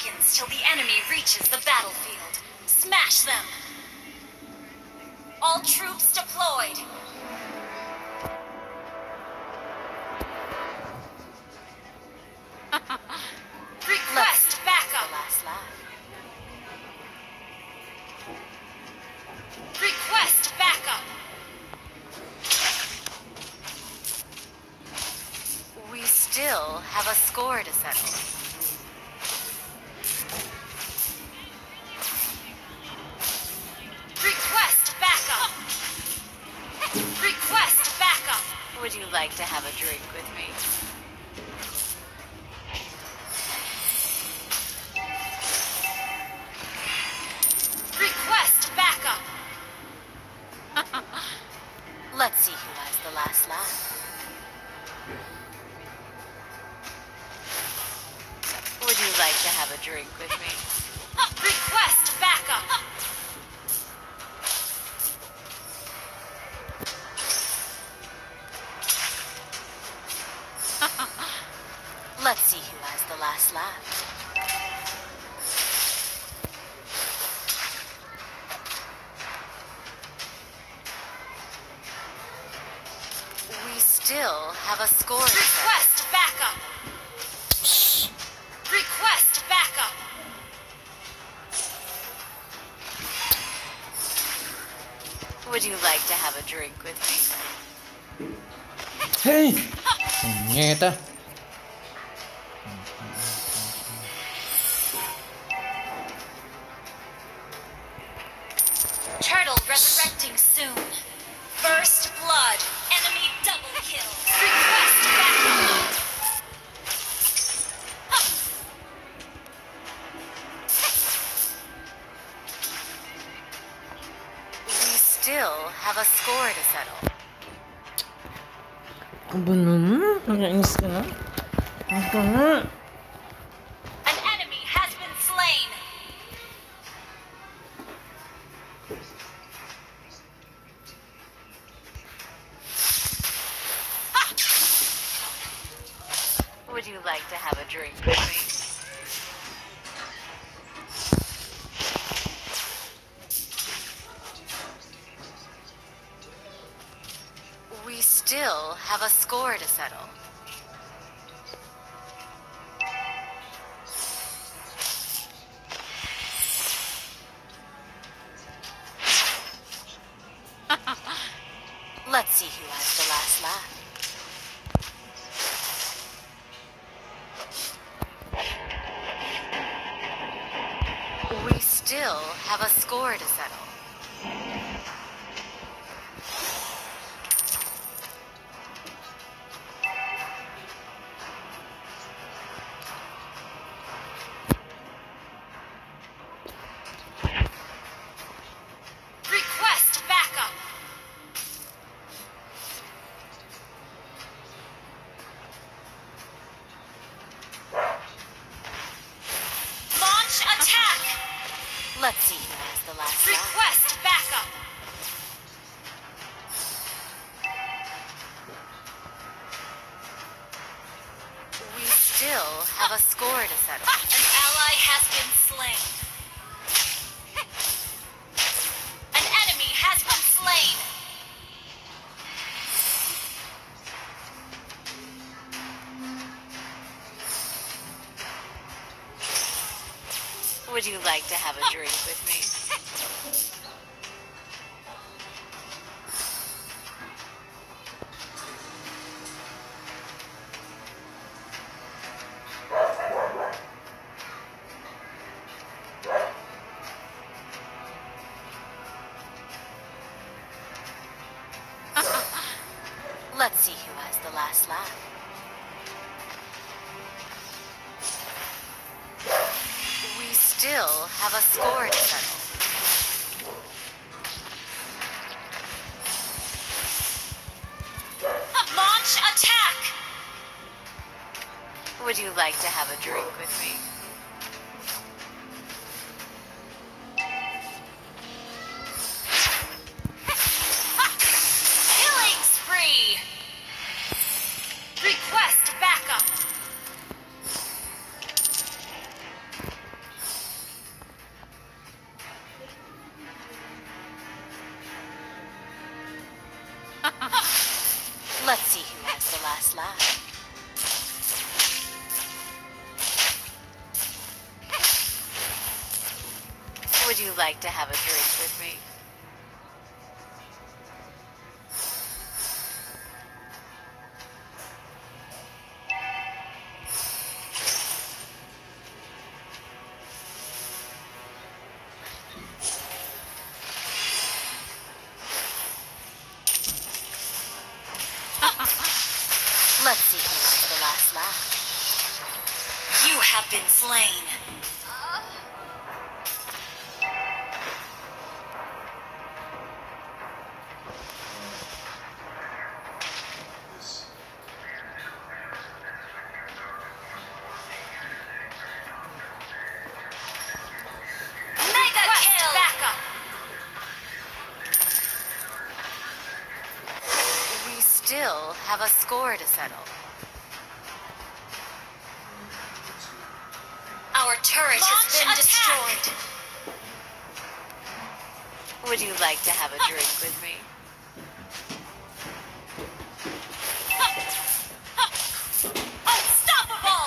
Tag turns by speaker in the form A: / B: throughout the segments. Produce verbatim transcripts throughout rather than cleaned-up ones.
A: seconds till the enemy reaches the battlefield. Smash them! All troops deployed! Request backup! Last lap. Request backup! We still have a score to settle. Request backup! Request backup! Would you like to have a drink with me? Request backup! Let's see who has the last laugh. Would you like to have a drink with me? Request backup! Let's see who has the last laugh. We still have a score. Request backup! Request backup! Would you like to have a drink with me?
B: Hey! Punyeta.
A: Turtle resurrecting soon. First blood. Enemy double kill. Request backup. We still have a score to settle.
B: Ano naman? Nagainis ka na? Ano ka na?
A: An enemy has been slain. Would you like to have a drink with me? We still have a score to settle. Let's see who has the last laugh. We still have a score to settle. Request backup! Launch attack! Let's see who has the last laugh. Request backup! We still have a score to settle. An ally has been slain. An enemy has been slain. Would you like to have a drink with me? Let's see who has the last laugh. We still have a score to settle. Launch attack! Would you like to have a drink with me? Killing spree! Request backup! Would you like to have a drink with me? Let's see who has the last laugh. You have been slain. Mega kill! Backup. We still have a score to settle. Our turret has been destroyed. Would you like to have a drink with me? Unstoppable!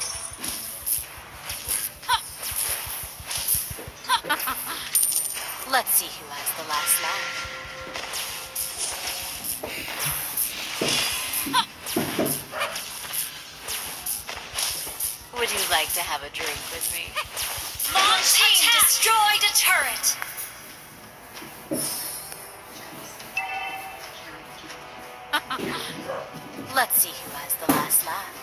A: Let's see who has the last laugh. Would you like to have a drink with me? Launch team destroyed a turret! Let's see who has the last laugh.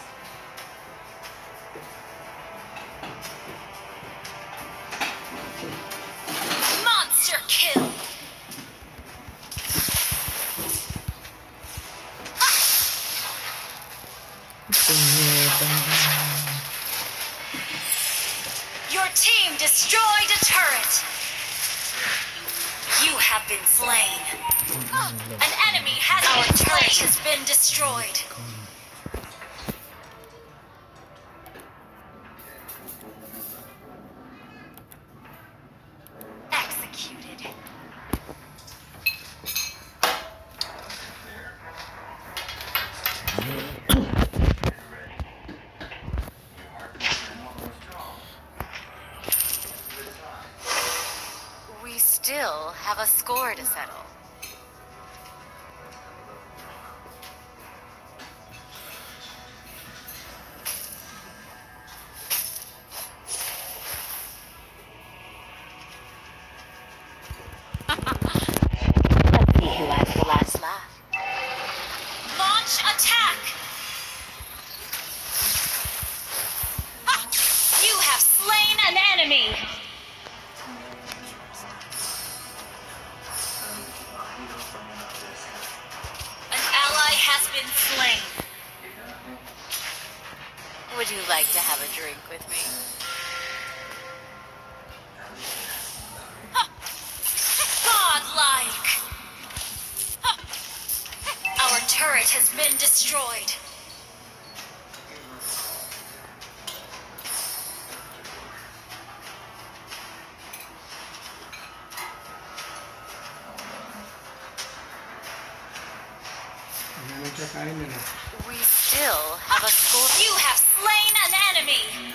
A: Monster kill! Your team destroyed a turret! You have been slain. An enemy has Our turret has been destroyed. Executed. We still have a score to settle. Let's see who has the last laugh. Launch attack! Ah! You have slain an enemy! An ally has been slain. Would you like to have a drink with me? Godlike! Our turret has been destroyed. We still have a score. You have slain an enemy!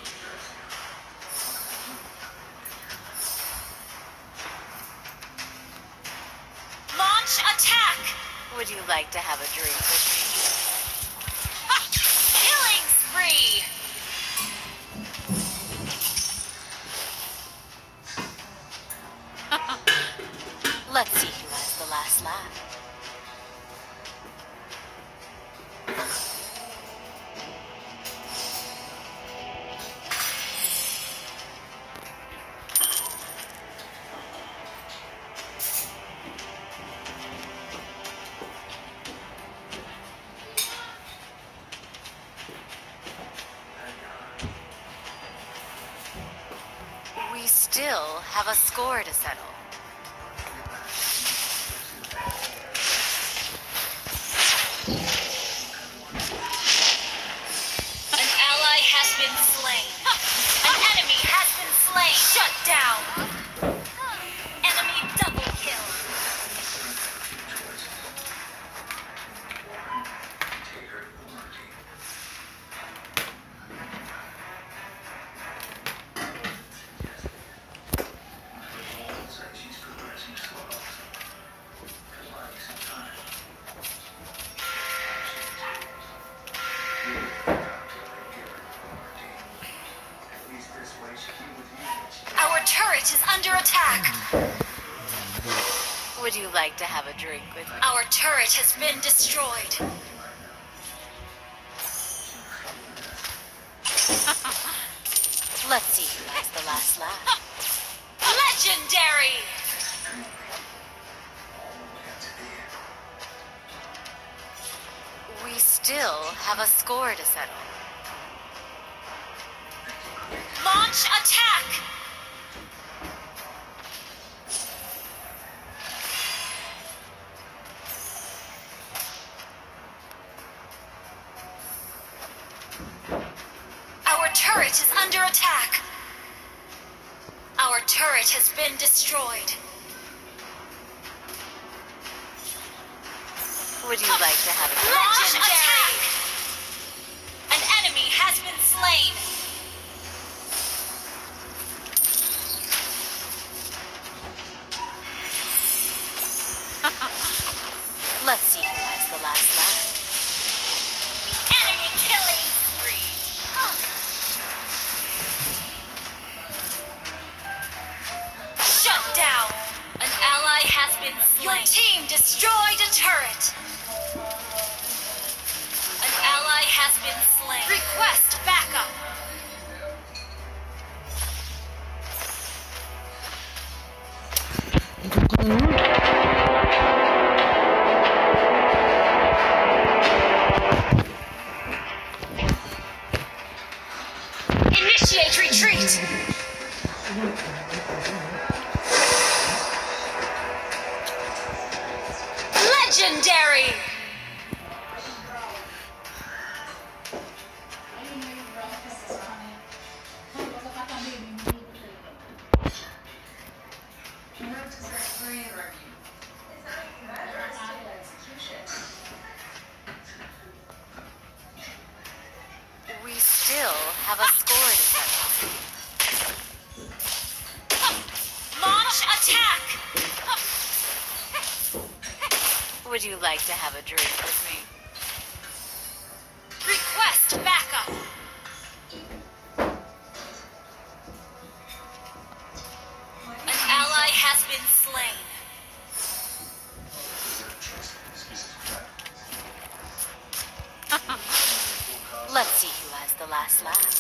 A: Launch attack! Would you like to have a drink with me? Ha! Killing spree! Let's see who has the last laugh. We still have a score to settle. An ally has been slain. An enemy has been slain. Shut down. Enemy double kill. under attack.
C: Would you like to have a drink with me?
A: Our turret has been destroyed.
C: Let's see who has the last laugh.
A: Legendary!
C: We still have a score to settle.
A: Launch attack! Our turret is under attack. Our turret has been destroyed.
C: Would you like to have a drink?
A: Launch attack! An enemy has been slain.
C: Let's see who has the last laugh.
A: Enemy killing spree. Shut down. An ally has been slain. Your team destroyed a turret. An ally has been slain. Request backup. Initiate retreat. Legendary.
C: We still have a score to settle.
A: Launch attack.
C: Would you like to have a drink with me?
A: Request backup. An ally has been slain.
C: Let's see who has the last laugh.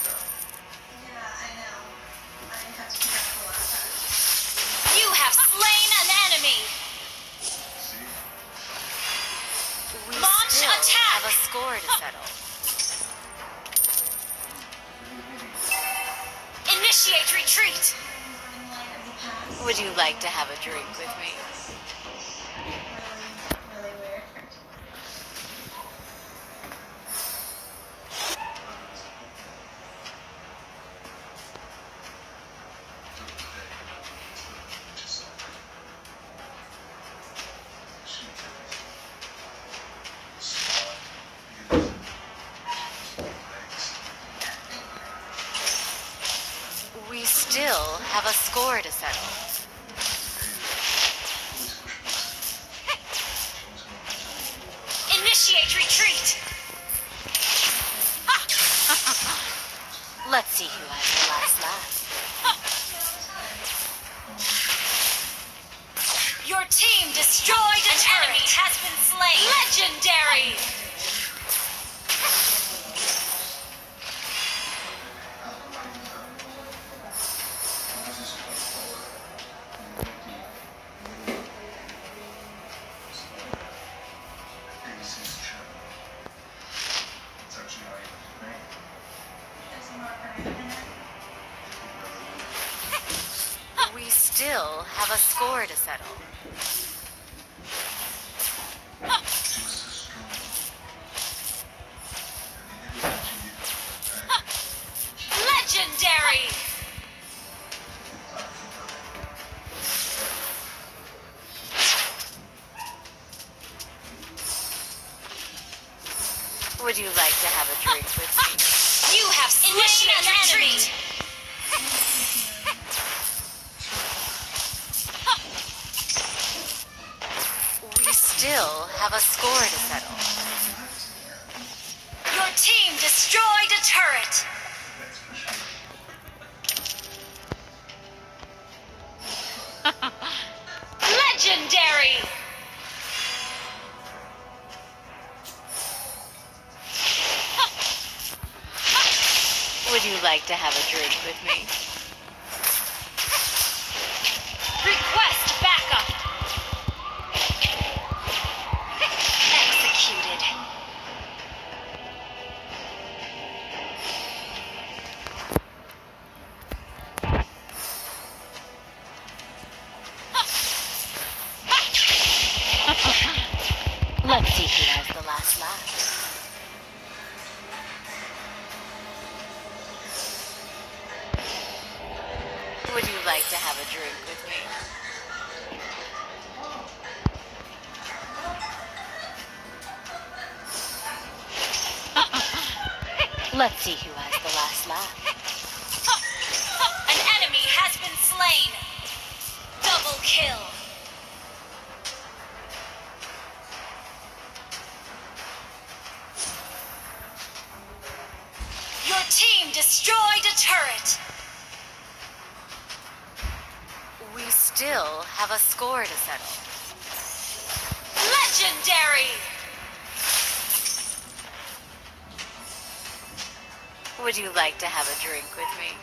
A: You have slain an enemy.
C: We
A: Launch
C: still
A: attack!
C: have a score to settle.
A: Initiate retreat.
C: Would you like to have a drink with me? We still have a score to settle.
A: Initiate retreat.
C: Let's see who has the last laugh.
A: Your team destroyed a turret. Enemy has been slain. Legendary.
C: We still have a score to settle.
A: Legendary.
C: Would you like to have a drink with me?
A: You have slain an enemy.
C: We still have a score to settle.
A: Your team destroyed a turret.
C: Would you like to have a drink with me?
A: Request backup. Executed.
C: Let's see who has the last laugh. Would you like to have a drink with me? Let's see who has the last laugh.
A: An enemy has been slain. Double kill. Your team destroyed a turret.
C: We still have a score to settle.
A: Legendary.
C: Would you like to have a drink with me?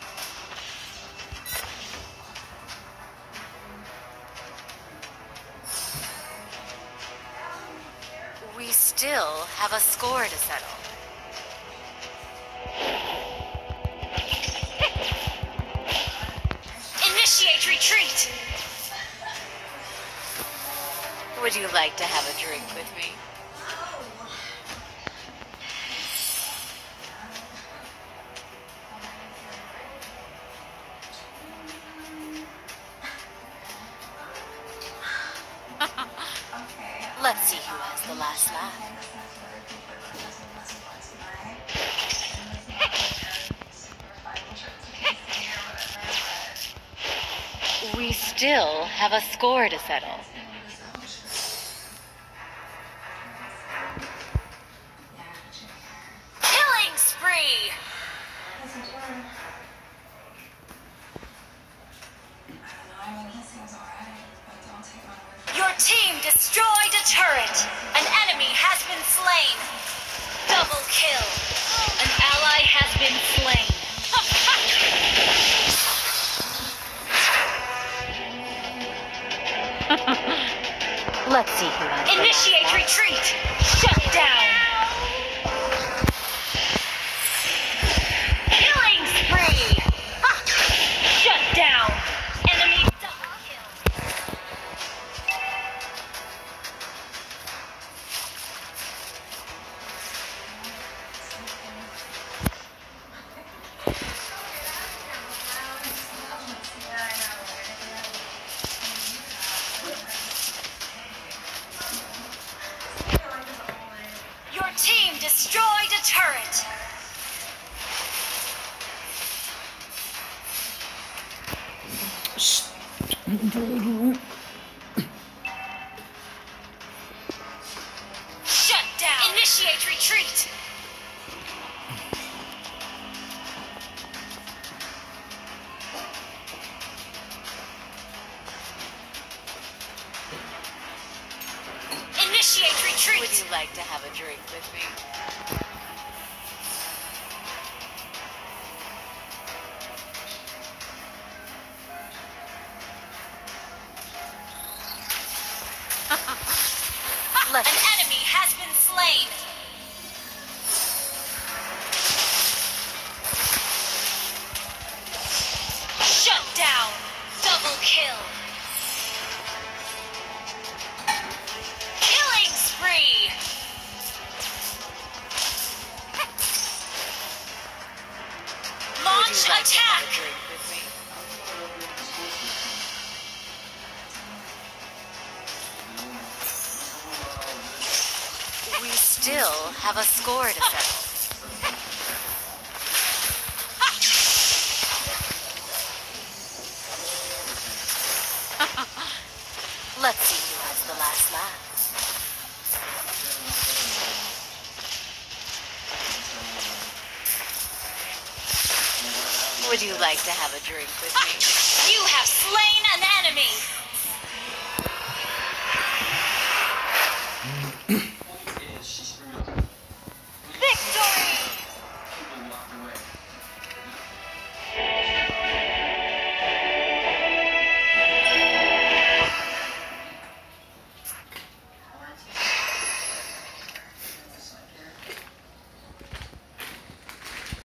C: We still have a score to settle.
A: Initiate retreat.
C: Would you like to have a drink with me? Let's see who has the last laugh. We still have a score to settle.
A: Killing spree. Your team destroyed a turret. An enemy has been slain. Double kill. An ally has been slain.
C: Let's see who has the
A: Initiate
C: last laugh.
A: retreat. Shut down. Killing spree. Ha! Shut down. Enemy double kill. Your team destroyed a turret.
B: Shh. Dulu.
A: Shut down. Initiate retreat. Initiate retreat.
C: Would you like to have a drink with me? Let's
A: An enemy has been slain. Shut down. Double kill. Killing spree.
C: Would
A: Launch
C: you like to have a
A: attack.
C: drink with me? We still have a score to settle. Let's see who has the last laugh. Would you like to have a drink with me?
A: You have slain an enemy.